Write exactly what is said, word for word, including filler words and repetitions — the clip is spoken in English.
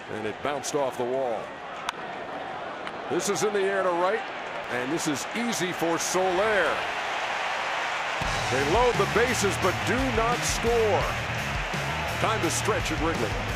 and it bounced off the wall. This is in the air to right, and this is easy for Soler. They load the bases but do not score. Time to stretch at Wrigley.